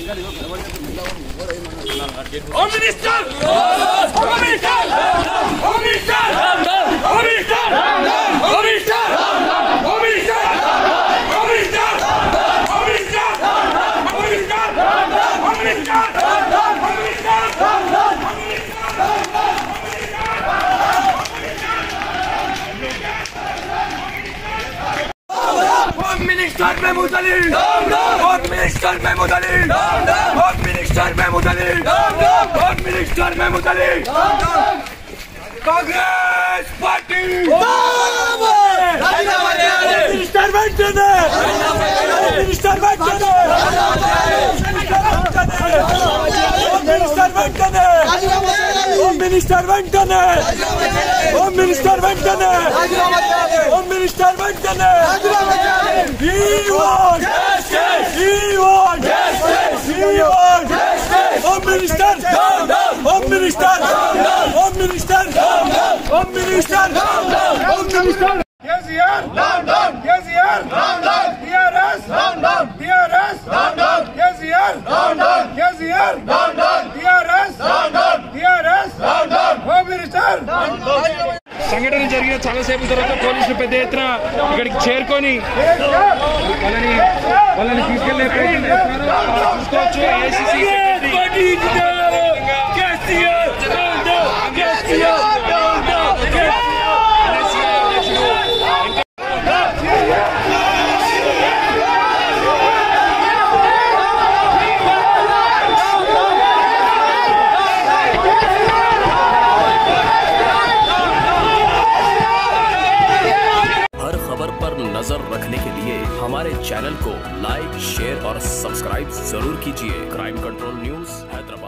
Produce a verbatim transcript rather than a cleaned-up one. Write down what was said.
Home Minister! Home Minister! Home Minister! Home Minister! Home Minister! Home Minister! Home Minister! Home Minister! Home Minister! Home Minister! Home Minister Mahmood Ali! Home Minister Mahmood Ali! Home Minister Mahmood Ali! Home Minister Mahmood Ali! Congress Party! Minister వెంటనే! Minister వెంటనే! Minister వెంటనే! Home Minister వెంటనే! Home Minister వెంటనే! Home Minister వెంటనే! We want justice! We want justice! We want justice! Home Minister! Home Minister! Home Minister! Home Minister! Home Minister! Yes, yes! Down, down! Yes, yes! Down, down! T R S! Down, down! T R S! Down, down! Yes, yes! Down, down! Yes, yes! Down, down! T R S! Down, down! T R S! Down, down! Home Minister! Down, down! సంఘటన జరిగిన చాలాసేపు తర్వాత పోలీసులు పెద్ద ఎత్తున ఇక్కడికి చేరుకొని వాళ్ళని వాళ్ళని తీసుకెళ్లే ప్రయత్నం చేస్తున్నారు. చూసుకోవచ్చు ఏసీసీ नजर रखने के लिए हमारे चैनल को लाइक, शेयर और सब्सक्राइब जरूर कीजिए। Crime control news Hyderabad.